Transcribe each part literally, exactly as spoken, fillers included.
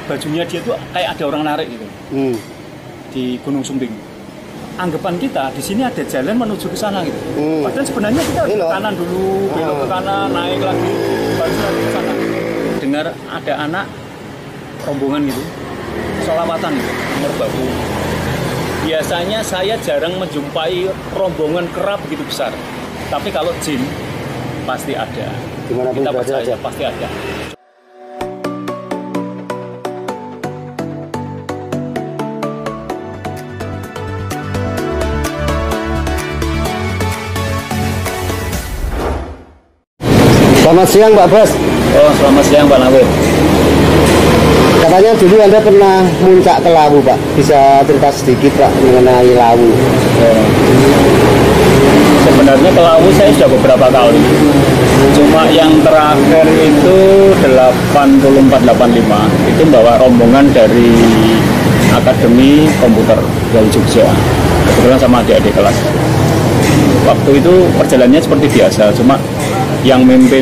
bajunya dia tuh kayak ada orang narik gitu. Hmm. Di Gunung Sumbing. Anggapan kita di sini ada jalan menuju ke sana gitu. Hmm. Padahal sebenarnya kita harus ke kanan dulu, belok ke kanan, naik lagi, baru lagi ke sana. Dengar ada anak rombongan gitu, sholawatan gitu, merbabu. Biasanya saya jarang menjumpai rombongan kerap begitu besar. Tapi kalau jin pasti ada. Dimanapun kita berada percaya aja. Pasti ada. Selamat siang Pak Bas. Oh, selamat siang Pak Nawir. Katanya dulu Anda pernah muncak ke Lawu Pak. Bisa cerita sedikit Pak mengenai Lawu? Oh. Sebenarnya ke Lawu saya sudah beberapa kali. Cuma yang terakhir itu delapan puluh empat delapan puluh lima itu bawa rombongan dari Akademi Komputer dari Jogja. Kebetulan sama adik-adik kelas. Waktu itu perjalanannya seperti biasa, cuma yang mimpin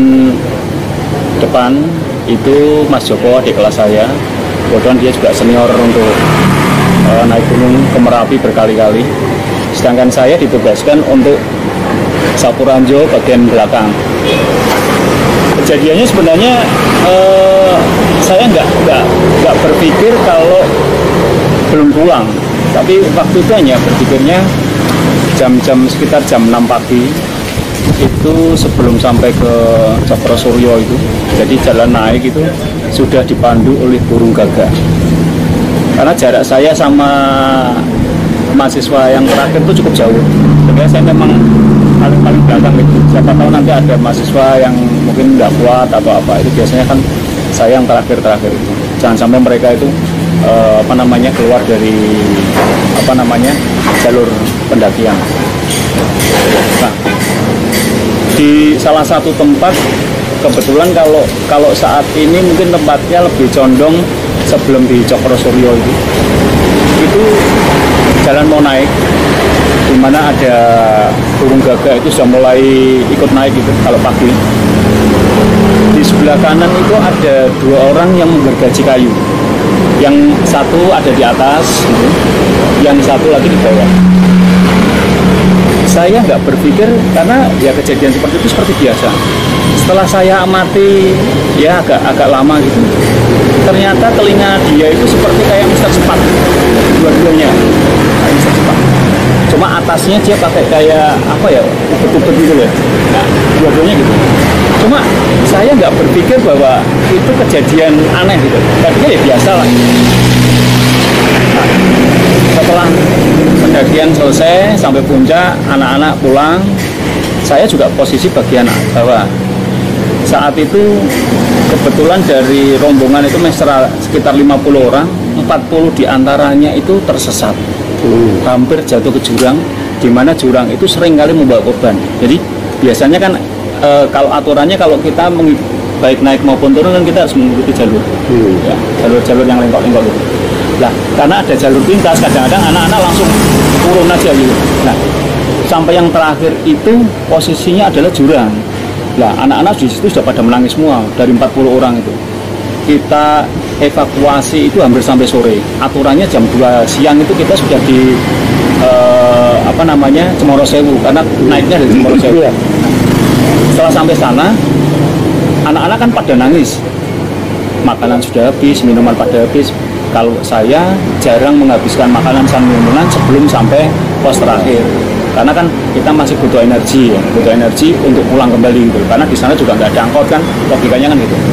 depan itu Mas Joko, adik kelas saya. Kebetulan dia juga senior untuk uh, naik gunung ke Merapi berkali-kali. Sedangkan saya ditugaskan untuk Sapuranjo bagian belakang. Kejadiannya sebenarnya uh, saya nggak nggak nggak berpikir kalau belum pulang. Tapi waktu itu hanya berpikirnya jam-jam sekitar jam enam pagi itu sebelum sampai ke Cokrosuryo itu, jadi jalan naik itu sudah dipandu oleh burung gagak. Karena jarak saya sama mahasiswa yang terakhir itu cukup jauh, sebenarnya saya memang paling-paling belakang itu. Siapa tahu nanti ada mahasiswa yang mungkin nggak kuat atau apa, itu biasanya kan saya yang terakhir-terakhir itu. Jangan sampai mereka itu eh, apa namanya keluar dari apa namanya jalur pendakian. Nah, di salah satu tempat kebetulan kalau kalau saat ini mungkin tempatnya lebih condong sebelum di Cokrosuryo itu itu jalan mau naik, di mana ada burung gagak itu sudah mulai ikut naik gitu kalau pagi. Di sebelah kanan itu ada dua orang yang menggergaji kayu, yang satu ada di atas gitu, yang satu lagi di bawah. Saya nggak berpikir karena ya kejadian seperti itu seperti biasa. Setelah saya amati ya agak agak lama gitu, ternyata telinga dia itu seperti kayak mister Sepat, dua-duanya kayak mister Sepat. Cuma atasnya dia pakai kayak apa ya, ubet-ubet gitu ya. Nah, dua-duanya gitu. Cuma saya nggak berpikir bahwa itu kejadian aneh gitu. Tadinya ya biasa lah. Nah, setelah pendakian selesai sampai puncak, anak-anak pulang, saya juga posisi bagian bawah. Saat itu kebetulan dari rombongan itu mesra sekitar lima puluh orang, empat puluh diantaranya itu tersesat, hmm. hampir jatuh ke jurang, di mana jurang itu sering kali membawa korban. Jadi biasanya kan e, kalau aturannya kalau kita baik naik maupun turun kan kita harus mengikuti jalur, hmm. ya, jalur-jalur yang lengkok-lengkok gitu. Nah, karena ada jalur pintas, kadang-kadang anak-anak langsung turun aja gitu. Nah, sampai yang terakhir itu posisinya adalah jurang. Nah, anak-anak di situ sudah pada menangis semua dari empat puluh orang itu. Kita evakuasi itu hampir sampai sore. Aturannya jam dua siang itu kita sudah di eh, apa namanya Cemoro Sewu, karena naiknya dari Cemoro Sewu. Nah, setelah sampai sana, anak-anak kan pada nangis. Makanan sudah habis, minuman pada habis. Kalau saya jarang menghabiskan makanan dan minuman sebelum sampai pos terakhir, karena kan kita masih butuh energi ya, butuh energi untuk pulang kembali gitu. Karena di sana juga nggak ada angkot kan, logikanya kan gitu.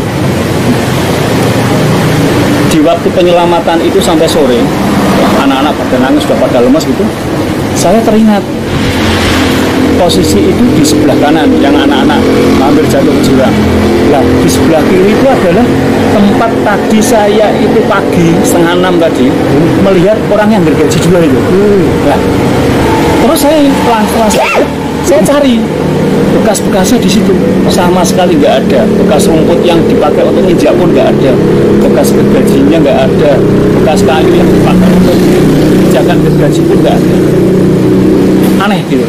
Di waktu penyelamatan itu sampai sore, anak-anak pada nangis sudah pada lemas gitu. Saya teringat posisi itu di sebelah kanan yang anak-anak hampir jatuh ke jurang. Nah, di sebelah kiri itu adalah tempat tadi saya itu pagi setengah enam tadi melihat orang yang gergaji juga itu. Nah, terus saya setelah saya, saya cari bekas-bekasnya di situ, sama sekali nggak ada. Bekas rumput yang dipakai untuk injak pun nggak ada, bekas gergajinya nggak ada, bekas kayu yang dipakai untuk injakan gergaji pun nggak ada. Aneh gitu.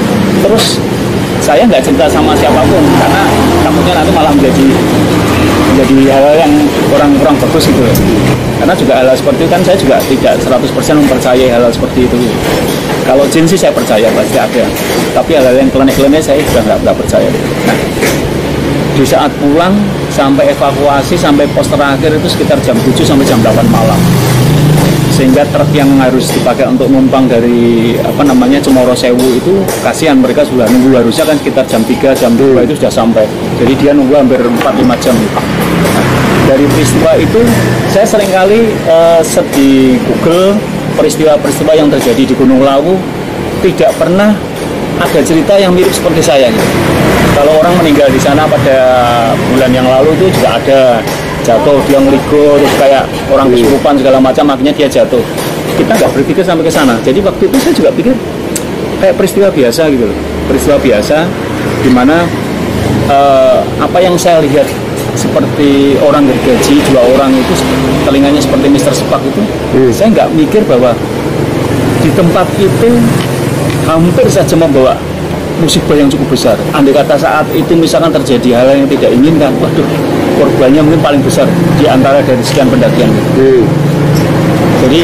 Terus saya nggak cerita sama siapapun karena takutnya nanti malah menjadi menjadi hal yang kurang-kurang bagus gitu. Karena juga hal, -hal seperti itu kan saya juga tidak seratus persen mempercayai hal, -hal seperti itu. Kalau jin sih saya percaya pasti ada, tapi hal-hal yang klinik-klinik saya sudah nggak nggak percaya. Nah, di saat pulang sampai evakuasi sampai pos terakhir itu sekitar jam tujuh sampai jam delapan malam, sehingga truk yang harus dipakai untuk numpang dari apa namanya Cemoro Sewu itu kasihan, mereka sudah nunggu, harusnya kan sekitar jam tiga jam dua itu sudah sampai, jadi dia nunggu hampir empat lima jam. Dari peristiwa itu saya seringkali uh, di Google peristiwa-peristiwa yang terjadi di Gunung Lawu, tidak pernah ada cerita yang mirip seperti saya gitu. Kalau orang meninggal di sana pada bulan yang lalu itu juga ada jatuh, dia ngeligo, terus kayak orang kesurupan segala macam, akhirnya dia jatuh. Kita nggak berpikir sampai ke sana. Jadi waktu itu saya juga pikir kayak peristiwa biasa gitu loh, peristiwa biasa di mana uh, apa yang saya lihat seperti orang gergaji dua orang itu telinganya seperti Mister Sepak itu, hmm. saya nggak mikir bahwa di tempat itu hampir saja membawa musibah yang cukup besar. Andai kata saat itu misalkan terjadi hal yang tidak inginkan, waduh, korbannya mungkin paling besar di antara dari sekian pendakian. Hmm. Jadi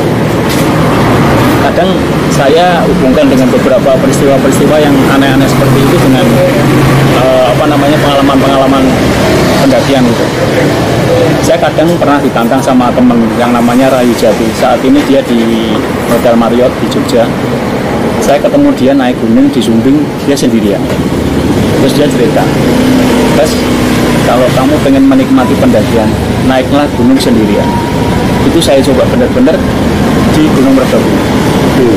kadang saya hubungkan dengan beberapa peristiwa-peristiwa yang aneh-aneh seperti itu dengan uh, apa namanya pengalaman-pengalaman pendakian gitu. Saya kadang pernah ditantang sama temen yang namanya Rayu Jati. Saat ini dia di Hotel Marriott di Jogja. Saya ketemu dia naik gunung di Sumbing, dia sendirian. Terus dia cerita, "Mas, kalau kamu pengen menikmati pendakian, naiklah gunung sendirian." Itu saya coba benar-benar di Gunung Merbabu. Hmm.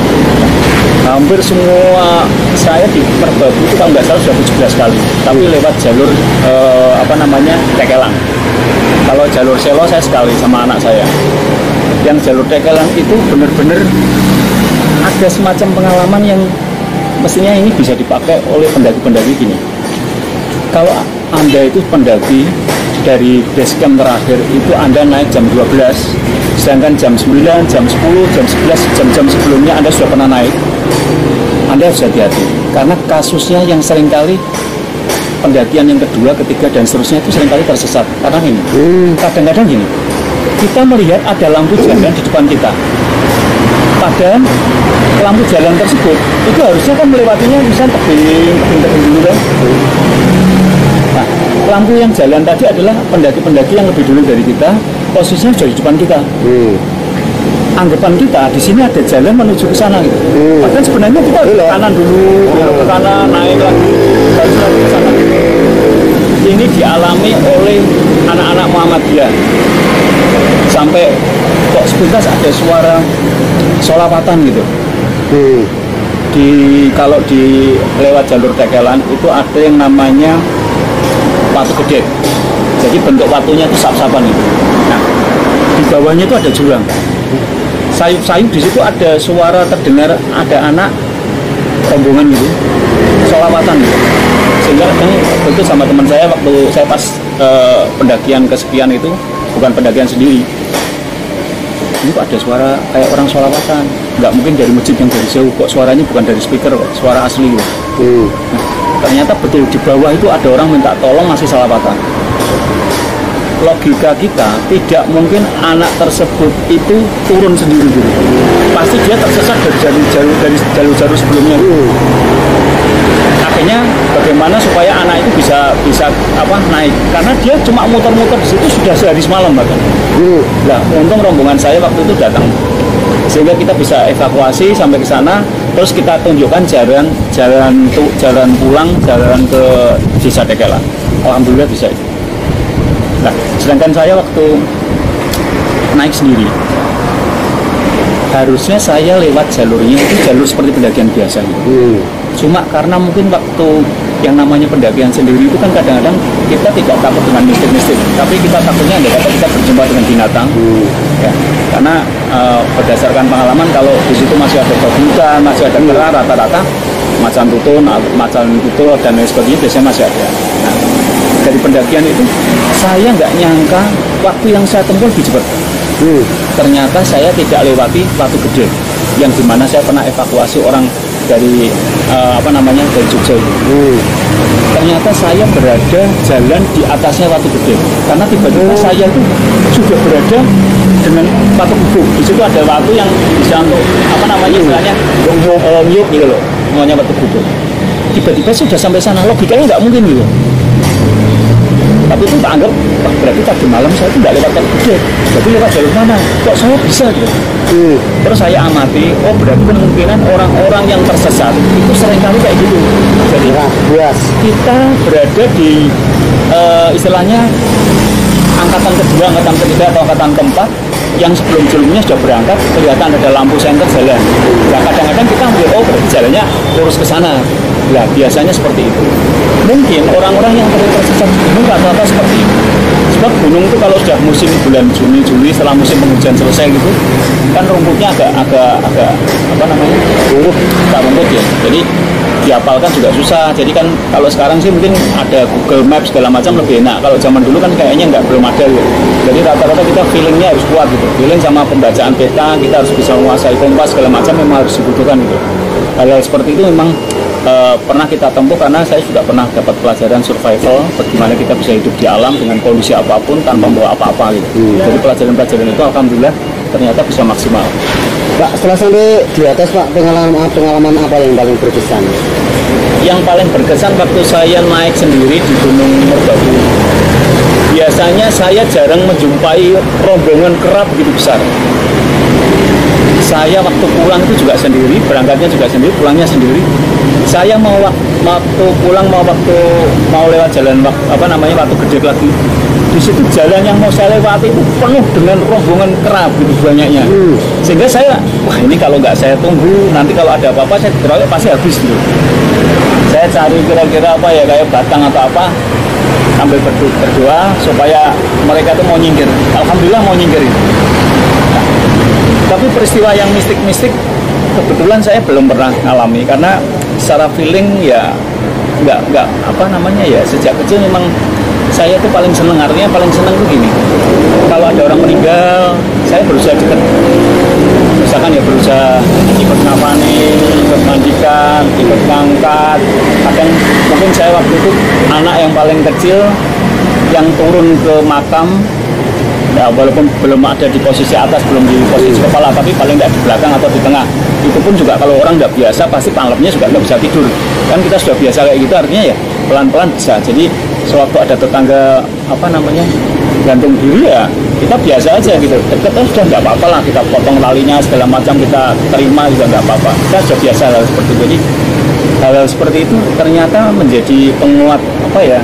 Hampir semua saya di Merbabu itu kalau nggak salah sudah tujuh belas kali, tapi lewat jalur eh, apa namanya Tekelang. Kalau jalur Selo saya sekali sama anak saya. Yang jalur Tekelang itu benar-benar ada semacam pengalaman yang mestinya ini bisa dipakai oleh pendaki-pendaki gini. Kalau Anda itu pendaki dari base camp terakhir itu Anda naik jam dua belas, sedangkan jam sembilan, jam sepuluh, jam sebelas, jam-jam sebelumnya Anda sudah pernah naik, Anda harus hati-hati. Karena kasusnya yang seringkali pendakian yang kedua, ketiga, dan seterusnya itu seringkali tersesat. Karena ini, kadang-kadang gini, kita melihat ada lampu jalan di depan kita, padahal lampu jalan tersebut itu harusnya kan melewatinya misalnya tebing, tebing, tebing dulu kan. Nah, lampu yang jalan tadi adalah pendaki-pendaki yang lebih dulu dari kita, posisinya sudah di depan kita. Hmm. Anggapan kita di sini ada jalan menuju ke sana gitu. Hmm. Padahal sebenarnya kita ke kanan dulu, ke kanan, naik lagi, baru lagi ke sana. Ini dialami oleh anak-anak Muhammadiyah. Sampai kok sepintas ada suara sholawatan gitu. Hmm. Di kalau di lewat jalur Tekelan itu ada yang namanya Watu Gede. Jadi bentuk watunya itu sap-sapan itu. Nah, di bawahnya itu ada jurang. Sayup-sayup di situ ada suara terdengar ada anak rombongan gitu, sholawatan gitu. Sehingga kadang itu sama teman saya waktu saya pas eh, pendakian kesekian itu, bukan pendakian sendiri. Ini kok ada suara kayak orang sholawatan. Nggak mungkin dari masjid yang dari jauh, kok suaranya bukan dari speaker kok, suara asli gitu. Hmm. Nah, ternyata betul di bawah itu ada orang minta tolong masih sholawatan. Logika kita tidak mungkin anak tersebut itu turun sendiri gitu. Pasti dia tersesat dari jalur-jalur dari jalur-jalur sebelumnya. Hmm. Akhirnya bagaimana supaya anak itu bisa bisa apa naik? Karena dia cuma muter-muter di situ sudah sehari semalam bahkan. Hmm. Nah, untung rombongan saya waktu itu datang, sehingga kita bisa evakuasi sampai ke sana. Terus kita tunjukkan jalan jalan tuh jalan pulang jalan ke Desa Tekelan. Alhamdulillah bisa itu. Nah, sedangkan saya waktu naik sendiri, harusnya saya lewat jalurnya itu jalur seperti pendakian biasa. Hmm. Cuma karena mungkin waktu yang namanya pendakian sendiri itu kan kadang-kadang kita tidak takut dengan mistik-mistik, tapi kita takutnya nggak dapat kita berjumpa dengan binatang. Hmm. Ya, karena uh, berdasarkan pengalaman kalau di situ masih ada babutan, masih ada kera, rata-rata macan tutun, macan tutul dan lain sebagainya biasanya masih ada. Nah, dari pendakian itu saya nggak nyangka waktu yang saya tempuh lebih cepat. Hmm. Ternyata saya tidak lewati Watu Gede yang dimana saya pernah evakuasi orang dari uh, apa namanya dari Jogja. Hmm. ternyata saya berada jalan di atasnya Watu Gede. Karena tiba-tiba Oh. saya itu sudah berada dengan Watu Gede. Di situ ada waktu yang bisa untuk apa namanya istilahnya uh, nyuk gitu loh, namanya Watu Gede. Tiba-tiba sudah sampai sana, logikanya nggak mungkin gitu. Tapi itu tak anggap, wah, berarti tadi malam saya itu nggak lewat Watu Gede, jadi lewat jalur mana? Kok saya bisa gitu? Hmm. Terus saya amati, oh berarti kemungkinan orang-orang yang tersesat itu seringkali kayak gitu. Jadi Nah, buas. kita berada di uh, istilahnya angkatan kedua, angkatan ketiga atau angkatan keempat yang sebelum-sebelumnya sudah berangkat, kelihatan ada lampu senter jalan. Nah kadang-kadang kita ambil, oh berarti jalannya lurus ke sana. Nah biasanya seperti itu. Mungkin orang-orang yang tersesat di gunung rata-rata seperti itu. Sebab gunung itu kalau sudah musim bulan Juni, Juli setelah musim penghujan selesai gitu, kan rumputnya agak agak agak apa namanya rumput, tak rumput ya. Jadi dihafalkan juga susah. Jadi kan kalau sekarang sih mungkin ada Google Maps segala macam lebih enak. Kalau zaman dulu kan kayaknya nggak belum ada gitu. Jadi rata-rata kita feelingnya harus kuat gitu. Feeling sama pembacaan peta, kita harus bisa menguasai kompas segala macam memang harus dibutuhkan gitu. Hal-hal seperti itu memang uh, pernah kita tempuh karena saya juga pernah dapat pelajaran survival bagaimana kita bisa hidup di alam dengan kondisi apapun tanpa membawa apa-apa gitu. Hmm. Jadi pelajaran-pelajaran itu alhamdulillah ternyata bisa maksimal. Pak, setelah sampai di atas Pak, pengalaman pengalaman apa yang paling berkesan? Yang paling berkesan waktu saya naik sendiri di Gunung Merbabu. Biasanya saya jarang menjumpai rombongan kerap begitu besar. Saya waktu pulang itu juga sendiri, berangkatnya juga sendiri, pulangnya sendiri. Saya mau waktu pulang mau waktu mau lewat jalan apa namanya Watu Gede lagi. Di situ jalan yang mau saya lewati itu penuh dengan rombongan kerap gitu banyaknya. Hmm. Sehingga saya, wah ini kalau nggak saya tunggu, nanti kalau ada apa-apa saya keroyok pasti habis gitu. Saya cari kira-kira apa ya kayak batang atau apa, sambil berdoa, berdoa supaya mereka tuh mau nyingkir. Alhamdulillah mau nyingkirin. Nah, tapi peristiwa yang mistik-mistik kebetulan saya belum pernah ngalami karena secara feeling ya nggak nggak apa namanya ya sejak kecil memang saya tuh paling seneng, artinya paling seneng tuh gini, kalau ada orang meninggal saya berusaha deket, misalkan ya berusaha ikut ngapani, ikut mandikan, ikut ngangkat. Kadang mungkin saya waktu itu anak yang paling kecil yang turun ke makam ya, walaupun belum ada di posisi atas, belum di posisi kepala, tapi paling tidak di belakang atau di tengah. Itu pun juga kalau orang tidak biasa pasti malamnya juga nggak bisa tidur. Kan kita sudah biasa kayak gitu, artinya ya pelan-pelan bisa. Jadi sewaktu ada tetangga apa namanya gantung diri ya kita biasa aja gitu. Kita sudah nggak apa-apa lah, kita potong talinya segala macam kita terima juga nggak apa-apa. Kita sudah biasa hal seperti itu. Jadi hal seperti itu ternyata menjadi penguat apa ya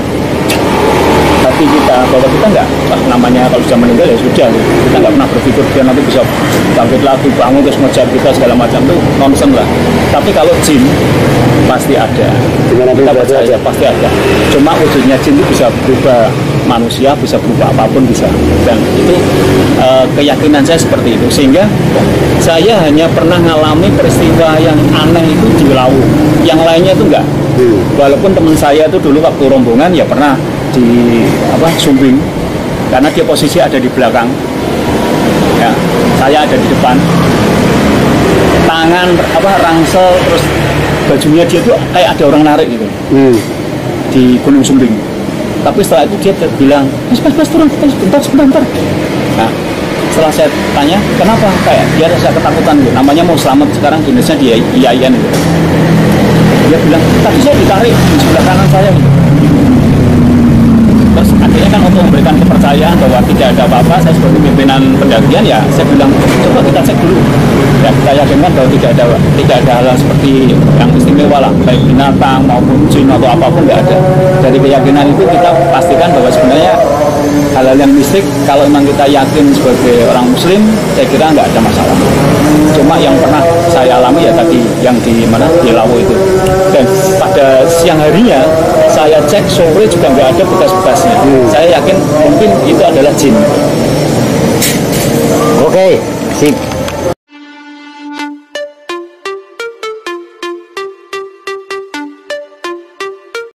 hati kita, bahwa kita nggak namanya kalau sudah meninggal ya sudah, kita nggak pernah berpikir dia nanti bisa bangkit lagi, bangun terus ngejar kita segala macam, itu nonsen lah. Tapi kalau jin pasti ada, Gimana kita ada percaya aja? pasti ada. Cuma wujudnya jin itu bisa berubah manusia, bisa berubah apapun bisa, dan itu uh, keyakinan saya seperti itu. Sehingga saya hanya pernah mengalami peristiwa yang aneh itu di Lawu, yang lainnya itu enggak. Hmm. Walaupun teman saya itu dulu waktu rombongan ya pernah di apa Sumbing, karena dia posisi ada di belakang ya, saya ada di depan, tangan apa rangsel, terus bajunya dia tuh kayak ada orang narik gitu. Hmm. Di Gunung Sumbing. Tapi setelah itu dia bilang mas mas mas turun sebentar sebentar. Nah setelah saya tanya kenapa, kayak dia rasa ketakutan gitu. Namanya mau selamat, sekarang jenisnya di I A I N gitu. Dia bilang tadi saya ditarik di sebelah kanan saya gitu. Terus akhirnya kan untuk memberikan kepercayaan bahwa tidak ada apa-apa, saya sebagai pimpinan pendakian ya saya bilang coba kita cek dulu ya, kita yakinkan bahwa tidak ada tidak ada hal seperti yang istimewa lah, baik binatang maupun jin atau apapun nggak ada. Dari keyakinan itu kita pastikan bahwa sebenarnya hal-hal yang mistik kalau memang kita yakin sebagai orang muslim saya kira nggak ada masalah. Cuma yang pernah saya alami ya tadi yang di mana di Lawu itu, dan pada siang harinya saya cek sore juga nggak ada bekas-bekasnya. Hmm. Saya yakin mungkin itu adalah jin. Oke, sip.